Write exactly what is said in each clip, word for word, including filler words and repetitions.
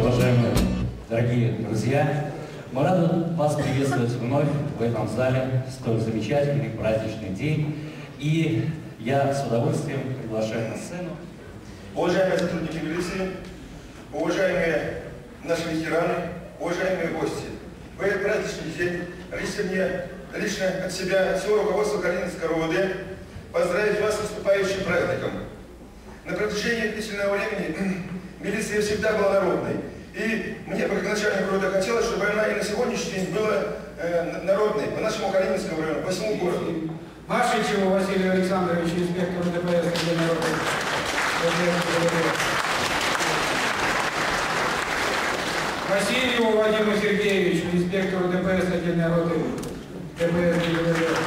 уважаемые дорогие друзья! Мы рады вас приветствовать вновь в этом зале в столь замечательный праздничный день. И я с удовольствием приглашаю на сцену. Уважаемые сотрудники милиции, уважаемые наши ветераны, уважаемые гости, в этот праздничный день лично мне, лично от себя, от всего руководства Калининского РОВД поздравить вас с наступающим праздником. На протяжении длительного времени милиция всегда была народной. И мне, как начальнику рода, хотелось, чтобы она и на сегодняшний день была э, народной по нашему Калининскому району, по всему городу. Машичеву Василию Александровичу, инспектору ДПС отдельной роты. Васильеву Вадиму Сергеевичу, инспектору ДПС отдельной роты. ДПС ГИБДД.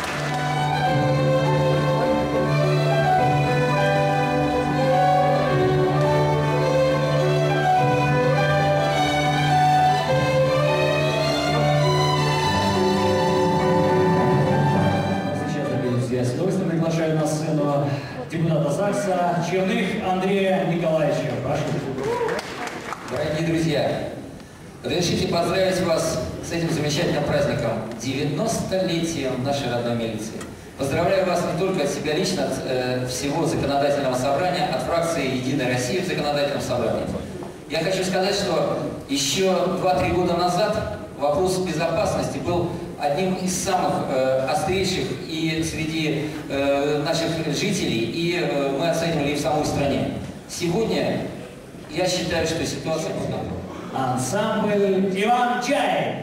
Приглашаю на сцену депутата ЗАГСа Черных Андрея Николаевича. Прошу. Дорогие друзья, разрешите поздравить вас с этим замечательным праздником, девяностолетием нашей родной милиции. Поздравляю вас не только от себя лично, от э, всего законодательного собрания, от фракции «Единая Россия» в законодательном собрании. Я хочу сказать, что еще два-три года назад вопрос безопасности был одним из самых э, острейших и среди э, наших жителей, и э, мы оценивали и в самой стране. Сегодня я считаю, что ситуация подобна. Ансамбль Иван Чай.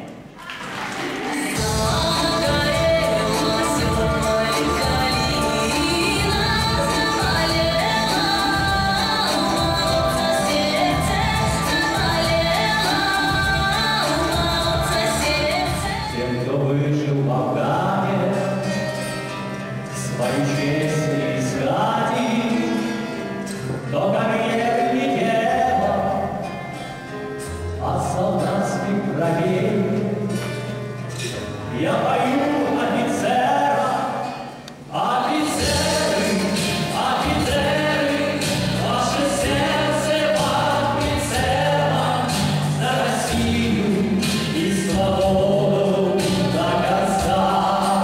Свою честь не изгради, до карьеры не дело, от солдатских кровей. Я пою офицера, офицеры, офицеры, ваше сердце под прицелом, за Россию и свободу до конца.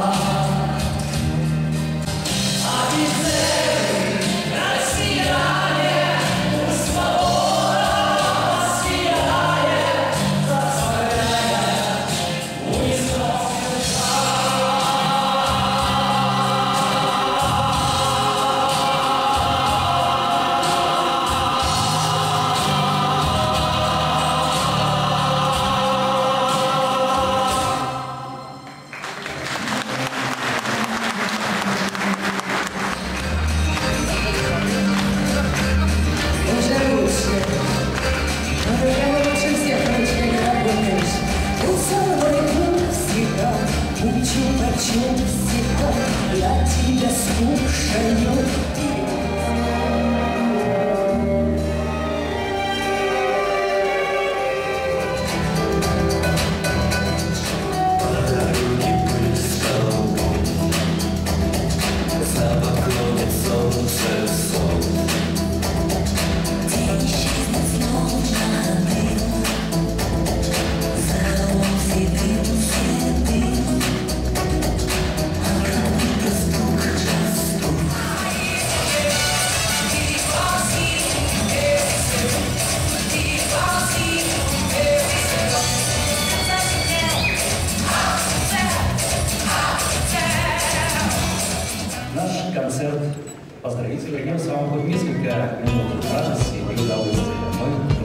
Я тебя слушаю. Наш концерт поздравителей принес вам хоть несколько минут радости и удовольствия. Мы